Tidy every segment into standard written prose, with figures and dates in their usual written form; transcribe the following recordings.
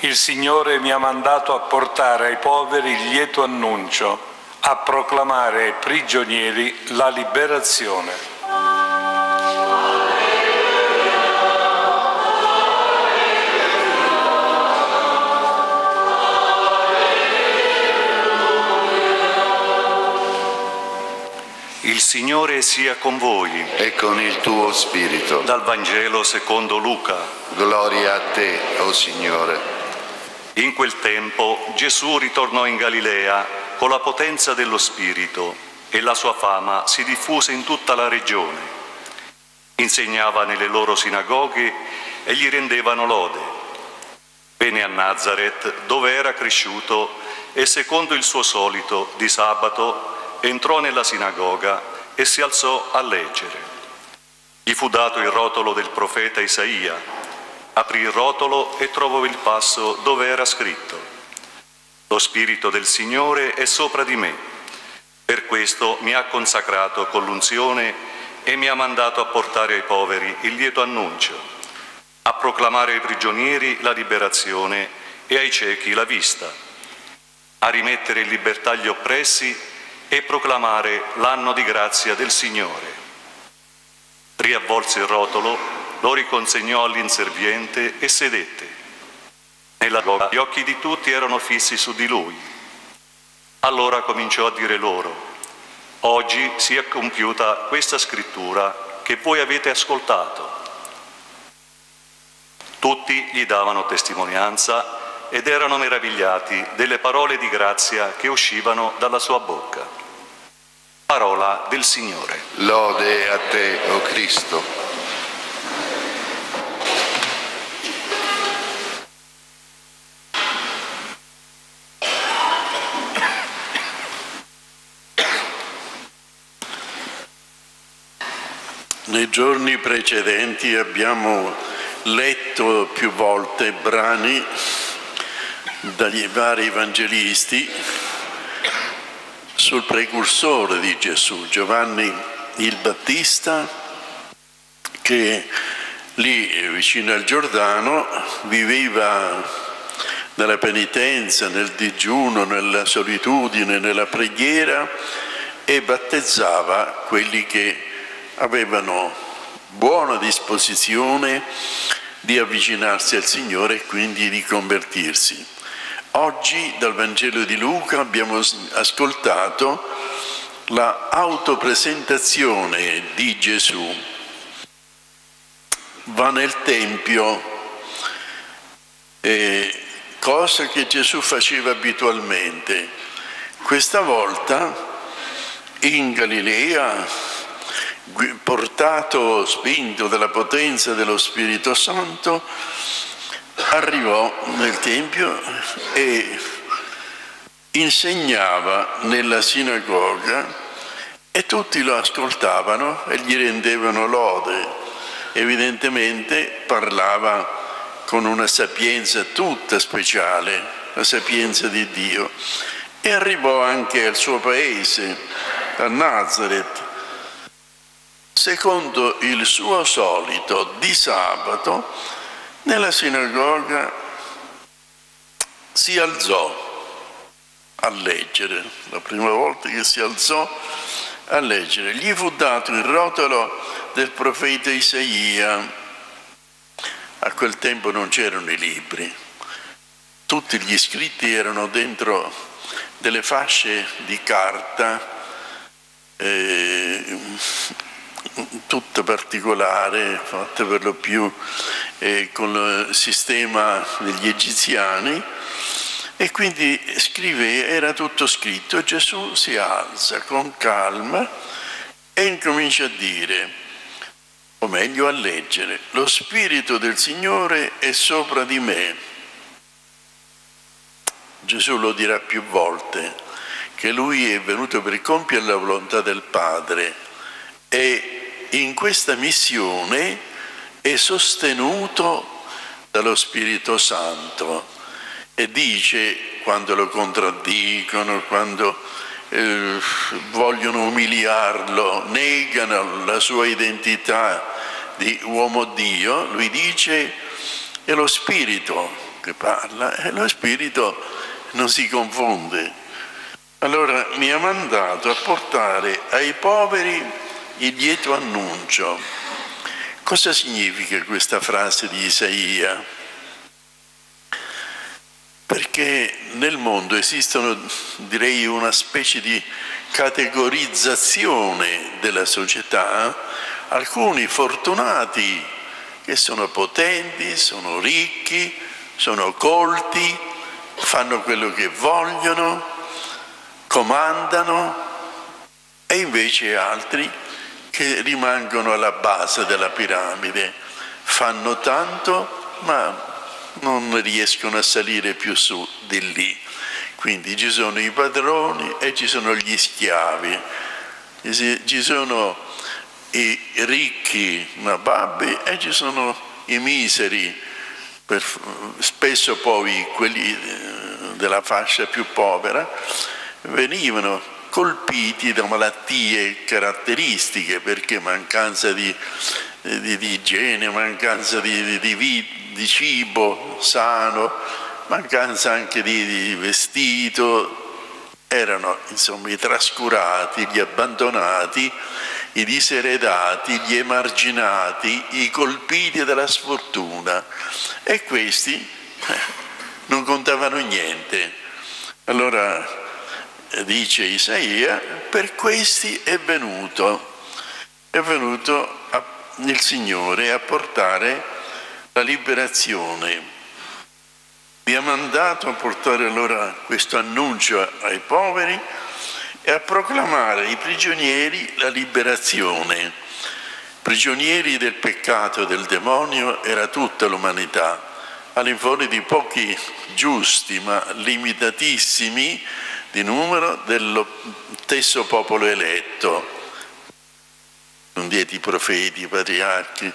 Il Signore mi ha mandato a portare ai poveri il lieto annuncio, a proclamare ai prigionieri la liberazione. Il Signore sia con voi. E con il tuo spirito. Dal Vangelo secondo Luca. Gloria a te, o Signore. In quel tempo Gesù ritornò in Galilea con la potenza dello Spirito e la sua fama si diffuse in tutta la regione. Insegnava nelle loro sinagoghe e gli rendevano lode. Venne a Nazaret, dove era cresciuto, e secondo il suo solito, di sabato, entrò nella sinagoga e si alzò a leggere. Gli fu dato il rotolo del profeta Isaia. Aprì il rotolo e trovò il passo dove era scritto: Lo Spirito del Signore è sopra di me. Per questo mi ha consacrato con l'unzione e mi ha mandato a portare ai poveri il lieto annuncio, a proclamare ai prigionieri la liberazione e ai ciechi la vista, a rimettere in libertà gli oppressi e proclamare l'anno di grazia del Signore. Riavvolse il rotolo, lo riconsegnò all'inserviente e sedette. Nella sinagoga gli occhi di tutti erano fissi su di lui. Allora cominciò a dire loro: Oggi si è compiuta questa scrittura che voi avete ascoltato. Tutti gli davano testimonianza ed erano meravigliati delle parole di grazia che uscivano dalla sua bocca. Parola del Signore. Lode a te, o Cristo. Nei giorni precedenti abbiamo letto più volte brani dagli vari evangelisti sul precursore di Gesù, Giovanni il Battista, che lì vicino al Giordano viveva nella penitenza, nel digiuno, nella solitudine, nella preghiera e battezzava quelli che avevano buona disposizione di avvicinarsi al Signore e quindi di convertirsi. Oggi dal Vangelo di Luca abbiamo ascoltato la autopresentazione di Gesù. Va nel Tempio, cosa che Gesù faceva abitualmente. Questa volta in Galilea, portato, spinto dalla potenza dello Spirito Santo, arrivò nel Tempio e insegnava nella sinagoga e tutti lo ascoltavano e gli rendevano lode. Evidentemente parlava con una sapienza tutta speciale, la sapienza di Dio. E arrivò anche al suo paese, a Nazaret. Secondo il suo solito, di sabato, nella sinagoga si alzò a leggere, la prima volta che si alzò a leggere. Gli fu dato il rotolo del profeta Isaia. A quel tempo non c'erano i libri, tutti gli scritti erano dentro delle fasce di carta, tutta particolare, fatta per lo più con il sistema degli egiziani, e quindi era tutto scritto. E Gesù si alza con calma e incomincia a dire, o meglio a leggere: lo Spirito del Signore è sopra di me. Gesù lo dirà più volte, che lui è venuto per compiere la volontà del Padre, e in questa missione è sostenuto dallo Spirito Santo. E dice, quando lo contraddicono, quando vogliono umiliarlo, negano la sua identità di uomo Dio, lui dice: è lo Spirito che parla e lo Spirito non si confonde. Allora mi ha mandato a portare ai poveri il lieto annuncio. Cosa significa questa frase di Isaia? Perché nel mondo esistono, direi, una specie di categorizzazione della società, alcuni fortunati che sono potenti, sono ricchi, sono colti, fanno quello che vogliono, comandano, e invece altri che rimangono alla base della piramide, fanno tanto ma non riescono a salire più su di lì. Quindi ci sono i padroni e ci sono gli schiavi, ci sono i ricchi nababbi e ci sono i miseri, spesso poi quelli della fascia più povera venivano colpiti da malattie caratteristiche, perché mancanza di igiene, mancanza di cibo sano, mancanza anche di vestito, erano insomma i trascurati, gli abbandonati, i diseredati, gli emarginati, i colpiti dalla sfortuna, e questi non contavano niente. Allora dice Isaia, per questi è venuto il Signore a portare la liberazione. Vi ha mandato a portare allora questo annuncio ai poveri e a proclamare ai prigionieri la liberazione. Prigionieri del peccato e del demonio era tutta l'umanità, all'infuori di pochi giusti ma limitatissimi di numero dello stesso popolo eletto. Non dieti i profeti, i patriarchi,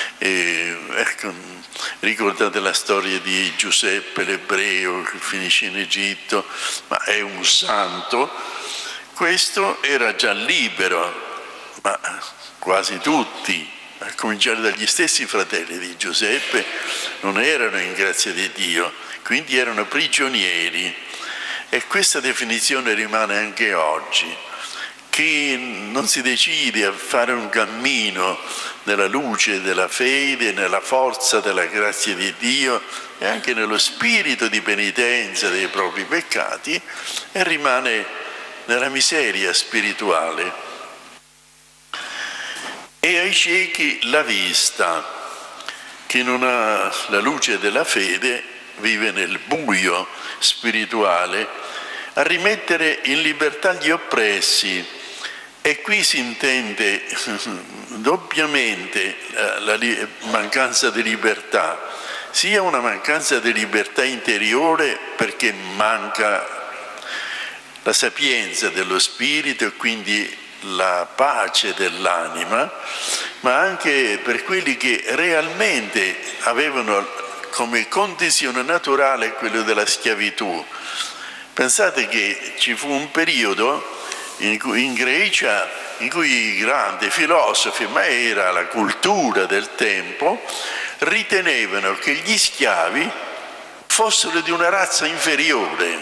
ricordate la storia di Giuseppe l'ebreo che finisce in Egitto, ma è un santo. Questo era già libero, ma quasi tutti, a cominciare dagli stessi fratelli di Giuseppe, non erano in grazia di Dio, quindi erano prigionieri. E questa definizione rimane anche oggi. Chi non si decide a fare un cammino nella luce della fede, nella forza della grazia di Dio e anche nello spirito di penitenza dei propri peccati, e rimane nella miseria spirituale. E ai ciechi la vista. Chi non ha la luce della fede vive nel buio spirituale, a rimettere in libertà gli oppressi. E qui si intende doppiamente la mancanza di libertà, sia una mancanza di libertà interiore perché manca la sapienza dello spirito e quindi la pace dell'anima, ma anche per quelli che realmente avevano come condizione naturale quello della schiavitù. Pensate che ci fu un periodo in Grecia in cui i grandi filosofi, ma era la cultura del tempo, ritenevano che gli schiavi fossero di una razza inferiore.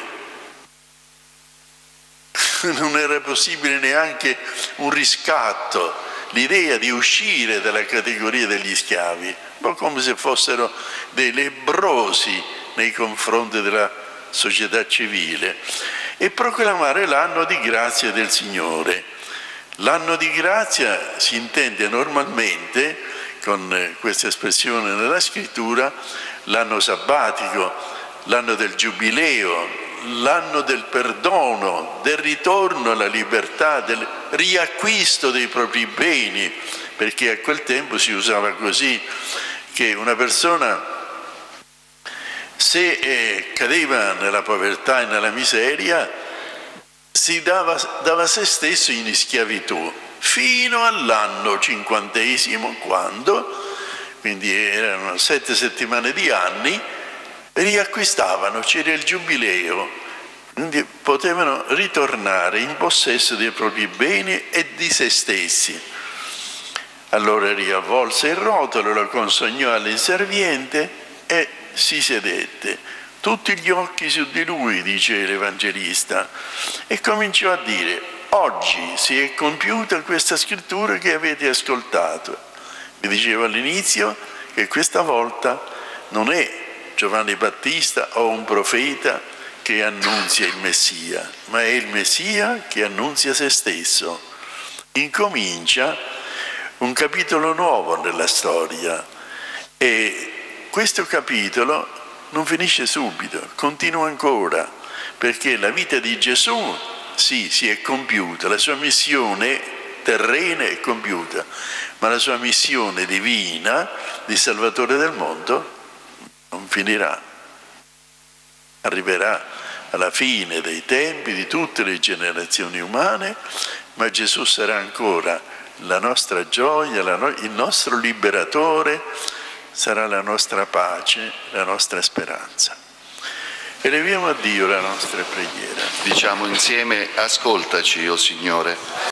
Non era possibile neanche un riscatto, l'idea di uscire dalla categoria degli schiavi, un po' come se fossero dei lebbrosi nei confronti della società civile, e proclamare l'anno di grazia del Signore. L'anno di grazia si intende normalmente, con questa espressione nella scrittura, l'anno sabbatico, l'anno del giubileo, l'anno del perdono, del ritorno alla libertà, del riacquisto dei propri beni, perché a quel tempo si usava così, che una persona, se cadeva nella povertà e nella miseria, si dava se stesso in schiavitù fino all'anno 50°, quando, quindi erano 7 settimane di anni, riacquistavano, c'era il giubileo, quindi potevano ritornare in possesso dei propri beni e di se stessi. Allora riavvolse il rotolo, lo consegnò all'inserviente e si sedette. Tutti gli occhi su di lui, dice l'Evangelista, e cominciò a dire: oggi si è compiuta questa scrittura che avete ascoltato. Vi dicevo all'inizio che questa volta non è Giovanni Battista o un profeta che annunzia il Messia, ma è il Messia che annunzia se stesso. Incomincia un capitolo nuovo nella storia e questo capitolo non finisce subito, continua ancora, perché la vita di Gesù sì, si è compiuta, la sua missione terrena è compiuta, ma la sua missione divina di Salvatore del mondo non finirà. Arriverà alla fine dei tempi di tutte le generazioni umane, ma Gesù sarà ancora la nostra gioia, il nostro liberatore, sarà la nostra pace, la nostra speranza. Eleviamo a Dio la nostra preghiera. Diciamo insieme: ascoltaci, o Signore.